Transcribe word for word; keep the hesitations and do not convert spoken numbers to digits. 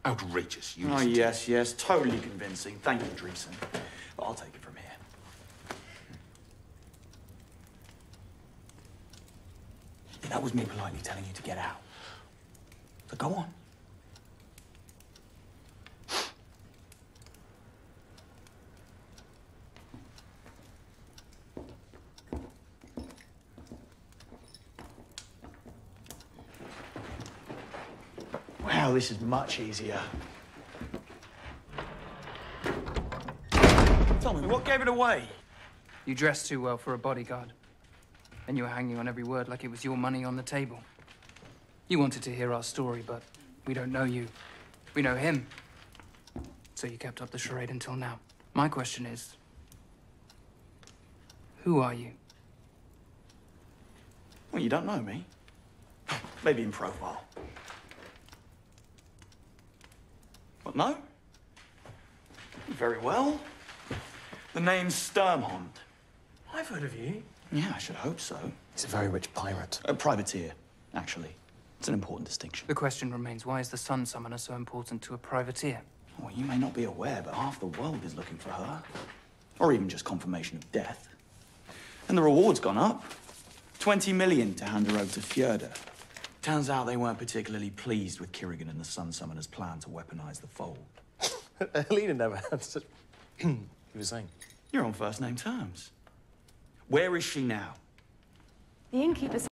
Outrageous. You Oh, listen to yes, yes. Totally convincing. Thank you, Dreesen. But I'll take it from here. That was me politely telling you to get out. So go on. Wow, this is much easier. Tell me, what gave it away? You dressed too well for a bodyguard. And you were hanging on every word like it was your money on the table. You wanted to hear our story, but we don't know you. We know him. So you kept up the charade until now. My question is, who are you? Well, you don't know me. Maybe in profile. What, no? Very well. The name's Sturmhond. I've heard of you. Yeah, I should hope so. He's a very rich pirate. A privateer, actually. It's an important distinction. The question remains, why is the Sun Summoner so important to a privateer? Well, you may not be aware, but half the world is looking for her. Or even just confirmation of death. And the reward's gone up. Twenty million to hand her over to Fjorda. Turns out they weren't particularly pleased with Kirigan and the Sun Summoner's plan to weaponize the fold. Helena never had such... You were saying? You're on first name terms. Where is she now? The innkeeper's